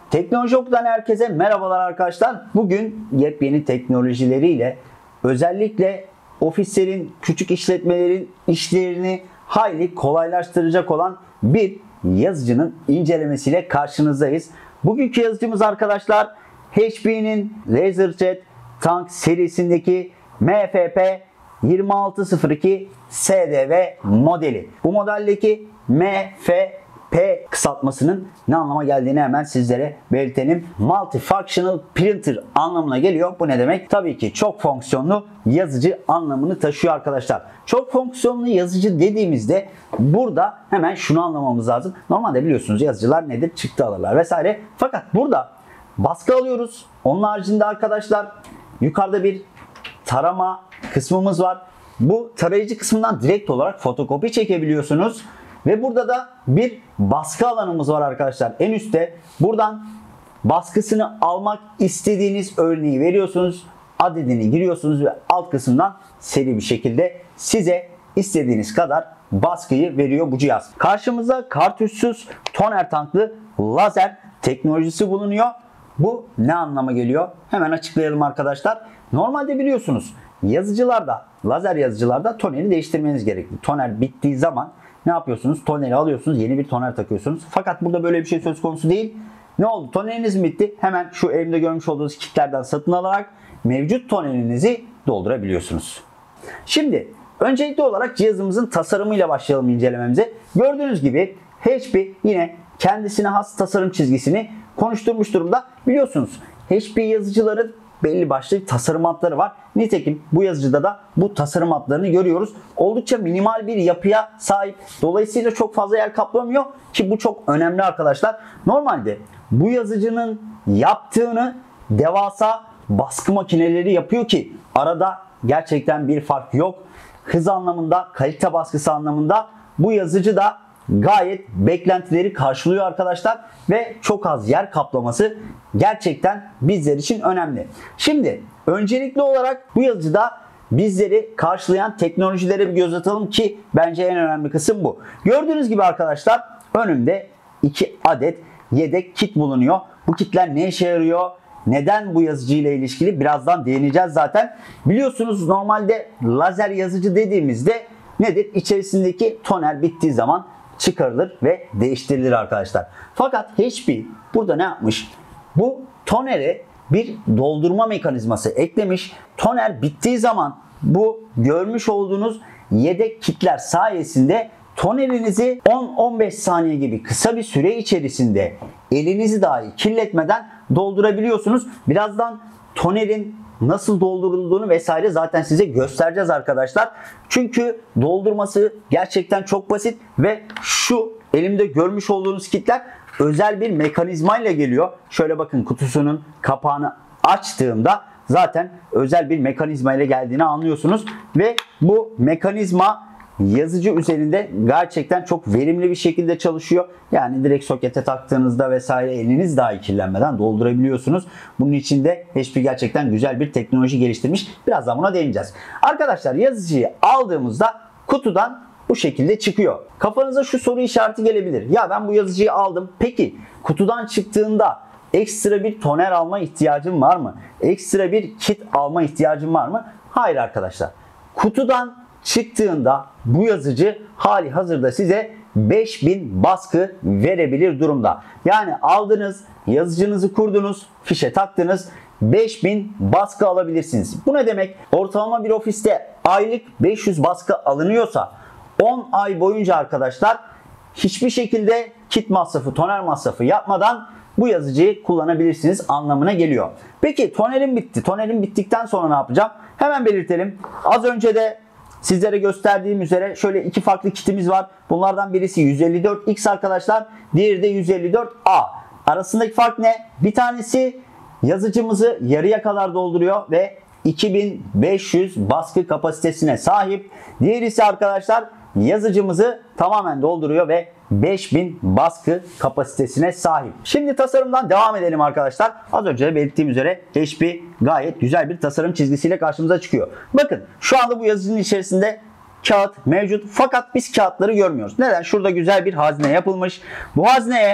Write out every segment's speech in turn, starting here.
Teknoloji Oku'dan herkese merhabalar arkadaşlar. Bugün yepyeni teknolojileriyle özellikle ofislerin, küçük işletmelerin işlerini hayli kolaylaştıracak olan bir yazıcının incelemesiyle karşınızdayız. Bugünkü yazıcımız arkadaşlar HP'nin LaserJet Tank serisindeki MFP 2602 SDV modeli. Bu modeldeki MFP kısaltmasının ne anlama geldiğini hemen sizlere belirtelim. Multifunctional Printer anlamına geliyor. Bu ne demek? Tabii ki çok fonksiyonlu yazıcı anlamını taşıyor arkadaşlar. Çok fonksiyonlu yazıcı dediğimizde burada hemen şunu anlamamız lazım. Normalde biliyorsunuz yazıcılar nedir? Çıktı alırlar vesaire. Fakat burada baskı alıyoruz. Onun haricinde arkadaşlar yukarıda bir tarama kısmımız var. Bu tarayıcı kısmından direkt olarak fotokopi çekebiliyorsunuz. Ve burada da bir baskı alanımız var arkadaşlar. En üstte buradan baskısını almak istediğiniz örneği veriyorsunuz. Adedini giriyorsunuz ve alt kısımdan seri bir şekilde size istediğiniz kadar baskıyı veriyor bu cihaz. Karşımızda kartuşsuz toner tanklı lazer teknolojisi bulunuyor. Bu ne anlama geliyor? Hemen açıklayalım arkadaşlar. Normalde biliyorsunuz yazıcılarda, lazer yazıcılarda toneri değiştirmeniz gerekli. Toner bittiği zaman ne yapıyorsunuz? Toneri alıyorsunuz, yeni bir toner takıyorsunuz. Fakat burada böyle bir şey söz konusu değil. Ne oldu? Toneriniz mi bitti? Hemen şu elimde görmüş olduğunuz kitlerden satın alarak mevcut tonerinizi doldurabiliyorsunuz. Şimdi öncelikli olarak cihazımızın tasarımıyla başlayalım incelememize. Gördüğünüz gibi HP yine kendisine has tasarım çizgisini konuşturmuş durumda. Biliyorsunuz HP yazıcıların belli başlı tasarım hatları var. Nitekim bu yazıcıda da bu tasarım hatlarını görüyoruz. Oldukça minimal bir yapıya sahip. Dolayısıyla çok fazla yer kaplamıyor ki bu çok önemli arkadaşlar. Normalde bu yazıcının yaptığını devasa baskı makineleri yapıyor ki arada gerçekten bir fark yok. Hız anlamında, kalite baskısı anlamında bu yazıcı da gayet beklentileri karşılıyor arkadaşlar ve çok az yer kaplaması gerçekten bizler için önemli. Şimdi öncelikli olarak bu yazıcıda bizleri karşılayan teknolojilere bir göz atalım ki bence en önemli kısım bu. Gördüğünüz gibi arkadaşlar önümde 2 adet yedek kit bulunuyor. Bu kitler ne işe yarıyor? Neden bu yazıcı ile ilişkili? Birazdan değineceğiz zaten. Biliyorsunuz normalde lazer yazıcı dediğimizde nedir? İçerisindeki toner bittiği zaman çıkarılır ve değiştirilir arkadaşlar. Fakat HP burada ne yapmış? Bu tonere bir doldurma mekanizması eklemiş. Toner bittiği zaman bu görmüş olduğunuz yedek kitler sayesinde tonerinizi 10-15 saniye gibi kısa bir süre içerisinde elinizi dahi kirletmeden doldurabiliyorsunuz. Birazdan tonerin nasıl doldurulduğunu vesaire zaten size göstereceğiz arkadaşlar. Çünkü doldurması gerçekten çok basit ve şu elimde görmüş olduğunuz kitler özel bir mekanizma ile geliyor. Şöyle bakın, kutusunun kapağını açtığımda zaten özel bir mekanizma ile geldiğini anlıyorsunuz ve bu mekanizma yazıcı üzerinde gerçekten çok verimli bir şekilde çalışıyor. Yani direkt sokete taktığınızda vesaire eliniz dahi kirlenmeden doldurabiliyorsunuz. Bunun için de HP gerçekten güzel bir teknoloji geliştirmiş. Birazdan buna değineceğiz. Arkadaşlar yazıcıyı aldığımızda kutudan bu şekilde çıkıyor. Kafanıza şu soru işareti gelebilir. Ya ben bu yazıcıyı aldım. Peki kutudan çıktığında ekstra bir toner alma ihtiyacım var mı? Ekstra bir kit alma ihtiyacım var mı? Hayır arkadaşlar. Kutudan çıktığında bu yazıcı hali hazırda size 5000 baskı verebilir durumda. Yani aldınız, yazıcınızı kurdunuz, fişe taktınız, 5000 baskı alabilirsiniz. Bu ne demek? Ortalama bir ofiste aylık 500 baskı alınıyorsa 10 ay boyunca arkadaşlar hiçbir şekilde kit masrafı, toner masrafı yapmadan bu yazıcıyı kullanabilirsiniz anlamına geliyor. Peki tonerim bitti. Tonerim bittikten sonra ne yapacağım? Hemen belirtelim. Az önce de sizlere gösterdiğim üzere şöyle iki farklı kitimiz var. Bunlardan birisi 154X arkadaşlar. Diğeri de 154A. Arasındaki fark ne? Bir tanesi yazıcımızı yarıya kadar dolduruyor ve 2500 baskı kapasitesine sahip. Diğeri ise arkadaşlar yazıcımızı tamamen dolduruyor ve 5000 baskı kapasitesine sahip. Şimdi tasarımdan devam edelim arkadaşlar. Az önce de belirttiğim üzere HP gayet güzel bir tasarım çizgisiyle karşımıza çıkıyor. Bakın şu anda bu yazıcının içerisinde kağıt mevcut fakat biz kağıtları görmüyoruz. Neden? Şurada güzel bir hazne yapılmış. Bu hazneye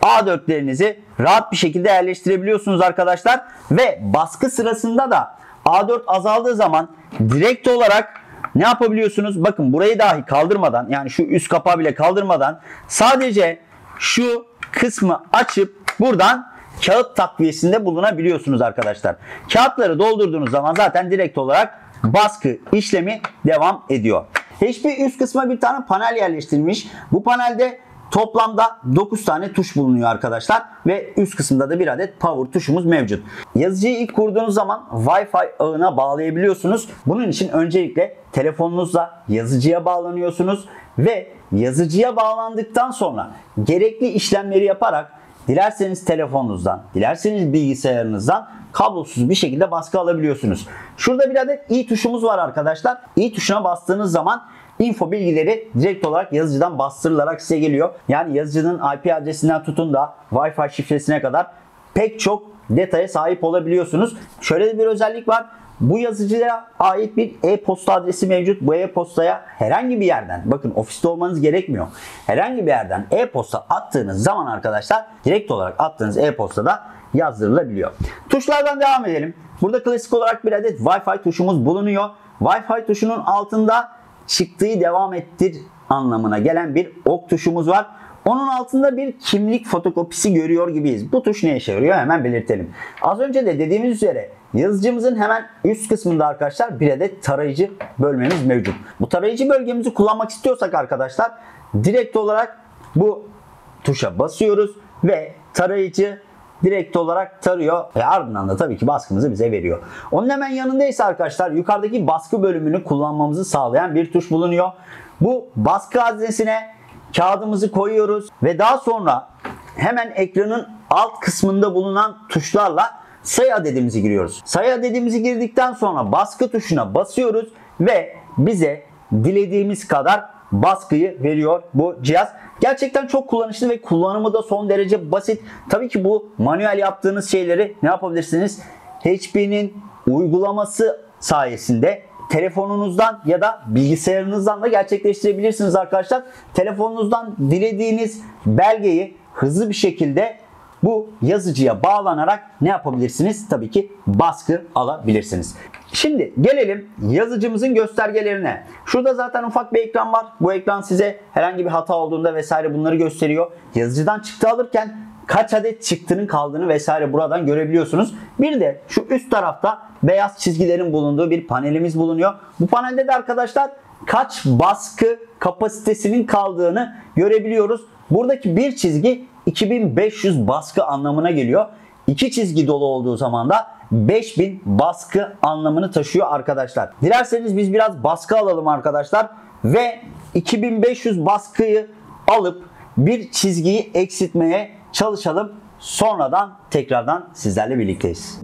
A4'lerinizi rahat bir şekilde yerleştirebiliyorsunuz arkadaşlar. Ve baskı sırasında da A4 azaldığı zaman direkt olarak ne yapabiliyorsunuz? Bakın burayı dahi kaldırmadan, yani şu üst kapağı bile kaldırmadan sadece şu kısmı açıp buradan kağıt takviyesinde bulunabiliyorsunuz arkadaşlar. Kağıtları doldurduğunuz zaman zaten direkt olarak baskı işlemi devam ediyor. HP üst kısma bir tane panel yerleştirilmiş. Bu panelde toplamda 9 tane tuş bulunuyor arkadaşlar ve üst kısımda da bir adet power tuşumuz mevcut. Yazıcıyı ilk kurduğunuz zaman Wi-Fi ağına bağlayabiliyorsunuz. Bunun için öncelikle telefonunuzla yazıcıya bağlanıyorsunuz ve yazıcıya bağlandıktan sonra gerekli işlemleri yaparak dilerseniz telefonunuzdan, dilerseniz bilgisayarınızdan kablosuz bir şekilde baskı alabiliyorsunuz. Şurada bir adet i tuşumuz var arkadaşlar. I tuşuna bastığınız zaman info bilgileri direkt olarak yazıcıdan bastırılarak size geliyor. Yani yazıcının IP adresinden tutun da Wi-Fi şifresine kadar pek çok detaya sahip olabiliyorsunuz. Şöyle de bir özellik var. Bu yazıcıya ait bir e-posta adresi mevcut. Bu e-postaya herhangi bir yerden, bakın ofiste olmanız gerekmiyor, herhangi bir yerden e-posta attığınız zaman arkadaşlar direkt olarak attığınız e-postada yazdırılabiliyor. Tuşlardan devam edelim. Burada klasik olarak bir adet Wi-Fi tuşumuz bulunuyor. Wi-Fi tuşunun altında çıktığı devam ettir anlamına gelen bir ok tuşumuz var. Onun altında bir kimlik fotokopisi görüyor gibiyiz. Bu tuş ne işe yarıyor? Hemen belirtelim. Az önce de dediğimiz üzere yazıcımızın hemen üst kısmında arkadaşlar bir adet tarayıcı bölmemiz mevcut. Bu tarayıcı bölgemizi kullanmak istiyorsak arkadaşlar direkt olarak bu tuşa basıyoruz ve tarayıcı direkt olarak tarıyor ve ardından da tabii ki baskımızı bize veriyor. Onun hemen yanında ise arkadaşlar yukarıdaki baskı bölümünü kullanmamızı sağlayan bir tuş bulunuyor. Bu baskı haznesine kağıdımızı koyuyoruz ve daha sonra hemen ekranın alt kısmında bulunan tuşlarla sayı adedimizi giriyoruz. Sayı adedimizi girdikten sonra baskı tuşuna basıyoruz ve bize dilediğimiz kadar baskıyı veriyor bu cihaz. Gerçekten çok kullanışlı ve kullanımı da son derece basit. Tabii ki bu manuel yaptığınız şeyleri ne yapabilirsiniz? HP'nin uygulaması sayesinde telefonunuzdan ya da bilgisayarınızdan da gerçekleştirebilirsiniz arkadaşlar. Telefonunuzdan dilediğiniz belgeyi hızlı bir şekilde bu yazıcıya bağlanarak ne yapabilirsiniz? Tabii ki baskı alabilirsiniz. Şimdi gelelim yazıcımızın göstergelerine. Şurada zaten ufak bir ekran var. Bu ekran size herhangi bir hata olduğunda vesaire bunları gösteriyor. Yazıcıdan çıktı alırken kaç adet çıktının kaldığını vesaire buradan görebiliyorsunuz. Bir de şu üst tarafta beyaz çizgilerin bulunduğu bir panelimiz bulunuyor. Bu panelde de arkadaşlar kaç baskı kapasitesinin kaldığını görebiliyoruz. Buradaki bir çizgi 2500 baskı anlamına geliyor. İki çizgi dolu olduğu zaman da 5000 baskı anlamını taşıyor arkadaşlar. Dilerseniz biz biraz baskı alalım arkadaşlar ve 2500 baskıyı alıp bir çizgiyi eksiltmeye çalışalım. Sonradan tekrardan sizlerle birlikteyiz.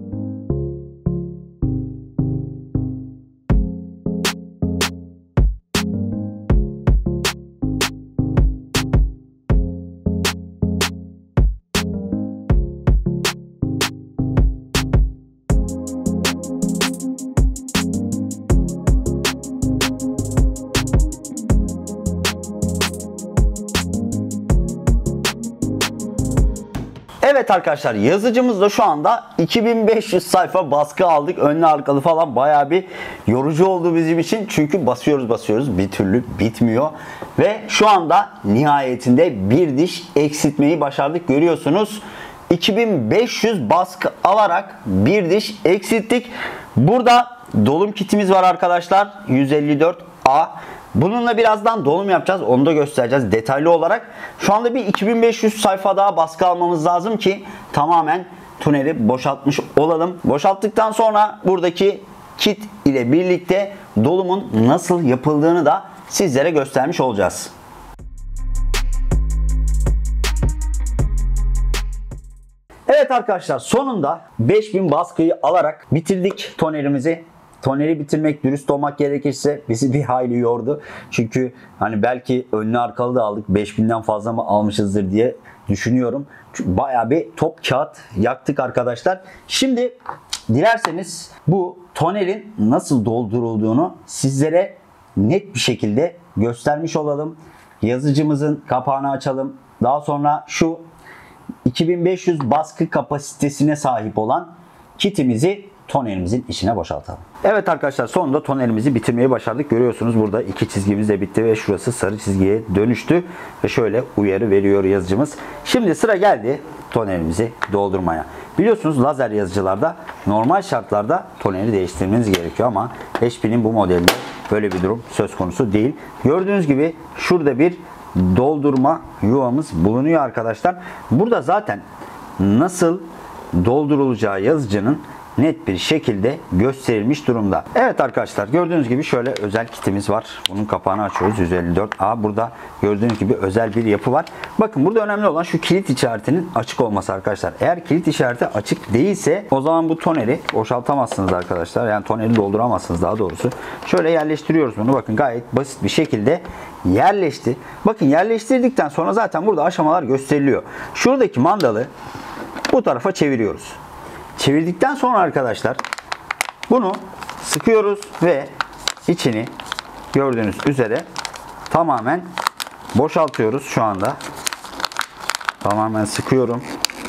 Evet arkadaşlar, yazıcımızda şu anda 2500 sayfa baskı aldık. Önlü arkalı falan bayağı bir yorucu oldu bizim için. Çünkü basıyoruz bir türlü bitmiyor. Ve şu anda nihayetinde bir diş eksiltmeyi başardık, görüyorsunuz. 2500 baskı alarak bir diş eksilttik. Burada dolum kitimiz var arkadaşlar. 154A. Bununla birazdan dolum yapacağız. Onu da göstereceğiz detaylı olarak. Şu anda bir 2500 sayfa daha baskı almamız lazım ki tamamen tuneli boşaltmış olalım. Boşalttıktan sonra buradaki kit ile birlikte dolumun nasıl yapıldığını da sizlere göstermiş olacağız. Evet arkadaşlar, sonunda 5000 baskıyı alarak bitirdik tonerimizi. Toneri bitirmek, dürüst olmak gerekirse bizi bir hayli yordu. Çünkü hani belki önlü arkalı da aldık, 5000'den fazla mı almışızdır diye düşünüyorum. Çünkü bayağı bir top kağıt yaktık arkadaşlar. Şimdi dilerseniz bu tonerin nasıl doldurulduğunu sizlere net bir şekilde göstermiş olalım. Yazıcımızın kapağını açalım. Daha sonra şu 2500 baskı kapasitesine sahip olan kitimizi tonerimizin içine boşaltalım. Evet arkadaşlar, sonunda tonerimizi bitirmeyi başardık. Görüyorsunuz burada iki çizgimiz de bitti ve şurası sarı çizgiye dönüştü. Ve şöyle uyarı veriyor yazıcımız. Şimdi sıra geldi tonerimizi doldurmaya. Biliyorsunuz lazer yazıcılarda normal şartlarda toneri değiştirmeniz gerekiyor ama HP'nin bu modelde böyle bir durum söz konusu değil. Gördüğünüz gibi şurada bir doldurma yuvamız bulunuyor arkadaşlar. Burada zaten nasıl doldurulacağı yazıcının net bir şekilde gösterilmiş durumda. Evet arkadaşlar, gördüğünüz gibi şöyle özel kitimiz var. Bunun kapağını açıyoruz. 154A. Burada gördüğünüz gibi özel bir yapı var. Bakın burada önemli olan şu kilit işaretinin açık olması arkadaşlar. Eğer kilit işareti açık değilse o zaman bu toneri boşaltamazsınız arkadaşlar. Yani toneri dolduramazsınız daha doğrusu. Şöyle yerleştiriyoruz bunu. Bakın gayet basit bir şekilde yerleşti. Bakın yerleştirdikten sonra zaten burada aşamalar gösteriliyor. Şuradaki mandalı bu tarafa çeviriyoruz. Çevirdikten sonra arkadaşlar bunu sıkıyoruz ve içini gördüğünüz üzere tamamen boşaltıyoruz şu anda. Tamamen sıkıyorum.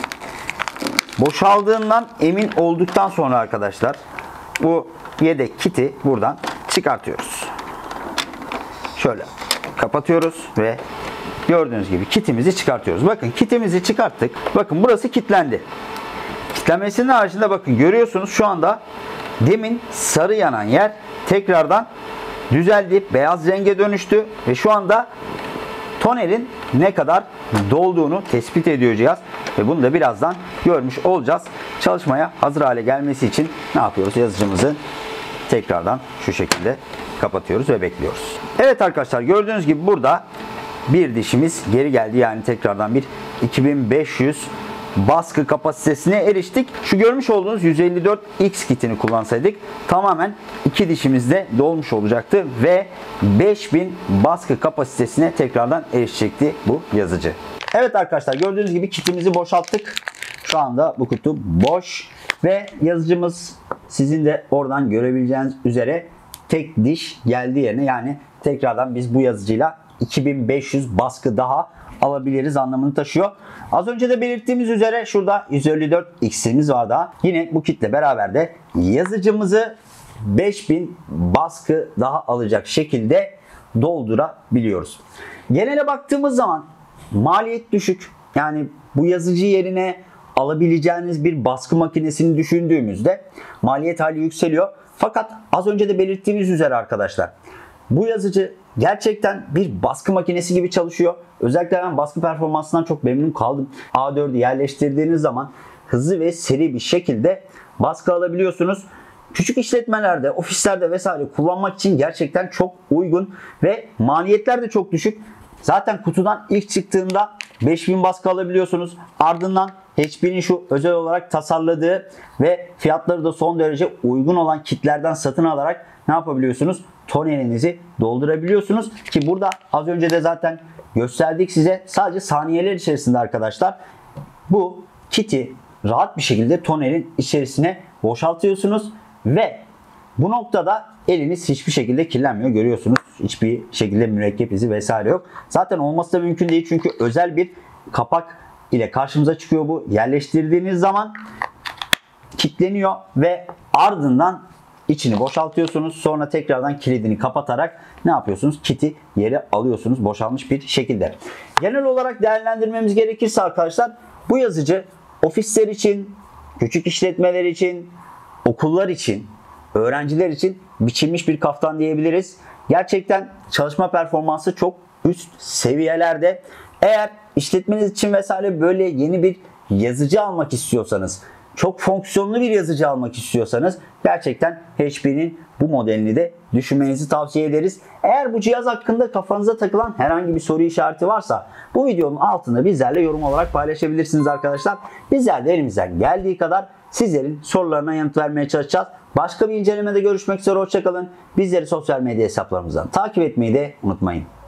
Boşaldığından emin olduktan sonra arkadaşlar bu yedek kiti buradan çıkartıyoruz. Şöyle kapatıyoruz ve gördüğünüz gibi kitimizi çıkartıyoruz. Bakın kitimizi çıkarttık. Bakın burası kilitlendi. Kilitlenmesinin haricinde bakın görüyorsunuz şu anda demin sarı yanan yer tekrardan düzeldi. Beyaz renge dönüştü ve şu anda tonerin ne kadar dolduğunu tespit ediyor cihaz. Ve bunu da birazdan görmüş olacağız. Çalışmaya hazır hale gelmesi için ne yapıyoruz? Yazıcımızı tekrardan şu şekilde kapatıyoruz ve bekliyoruz. Evet arkadaşlar, gördüğünüz gibi burada bir dişimiz geri geldi. Yani tekrardan bir 2500 baskı kapasitesine eriştik. Şu görmüş olduğunuz 154X kitini kullansaydık tamamen iki dişimiz de dolmuş olacaktı ve 5000 baskı kapasitesine tekrardan erişecekti bu yazıcı. Evet arkadaşlar, gördüğünüz gibi kitimizi boşalttık. Şu anda bu kutu boş ve yazıcımız sizin de oradan görebileceğiniz üzere tek diş geldi yerine. Yani tekrardan biz bu yazıcıyla 2500 baskı daha alabiliriz anlamını taşıyor. Az önce de belirttiğimiz üzere şurada 154X'imiz var daha. Yine bu kitle beraber de yazıcımızı 5000 baskı daha alacak şekilde doldurabiliyoruz. Genele baktığımız zaman maliyet düşük. Yani bu yazıcı yerine alabileceğiniz bir baskı makinesini düşündüğümüzde maliyet hali yükseliyor. Fakat az önce de belirttiğimiz üzere arkadaşlar, bu yazıcı gerçekten bir baskı makinesi gibi çalışıyor. Özellikle ben baskı performansından çok memnun kaldım. A4'ü yerleştirdiğiniz zaman hızlı ve seri bir şekilde baskı alabiliyorsunuz. Küçük işletmelerde, ofislerde vesaire kullanmak için gerçekten çok uygun ve maliyetler de çok düşük. Zaten kutudan ilk çıktığında 5000 baskı alabiliyorsunuz. Ardından HP'nin şu özel olarak tasarladığı ve fiyatları da son derece uygun olan kitlerden satın alarak ne yapabiliyorsunuz? Tonerinizi doldurabiliyorsunuz ki burada az önce de zaten gösterdik size. Sadece saniyeler içerisinde arkadaşlar bu kiti rahat bir şekilde tonerin içerisine boşaltıyorsunuz ve bu noktada eliniz hiçbir şekilde kirlenmiyor. Görüyorsunuz, hiçbir şekilde mürekkep izi vesaire yok. Zaten olması da mümkün değil çünkü özel bir kapak ile karşımıza çıkıyor bu. Yerleştirdiğiniz zaman kilitleniyor ve ardından içini boşaltıyorsunuz. Sonra tekrardan kilidini kapatarak ne yapıyorsunuz? Kiti yere alıyorsunuz boşalmış bir şekilde. Genel olarak değerlendirmemiz gerekirse arkadaşlar, bu yazıcı ofisler için, küçük işletmeler için, okullar için, öğrenciler için biçilmiş bir kaftan diyebiliriz. Gerçekten çalışma performansı çok üst seviyelerde. Eğer işletmeniz için vesaire böyle yeni bir yazıcı almak istiyorsanız, çok fonksiyonlu bir yazıcı almak istiyorsanız gerçekten HP'nin bu modelini de düşünmenizi tavsiye ederiz. Eğer bu cihaz hakkında kafanıza takılan herhangi bir soru işareti varsa bu videonun altında bizlerle yorum olarak paylaşabilirsiniz arkadaşlar. Bizler de elimizden geldiği kadar sizlerin sorularına yanıt vermeye çalışacağız. Başka bir incelemede görüşmek üzere, hoşça kalın. Bizleri sosyal medya hesaplarımızdan takip etmeyi de unutmayın.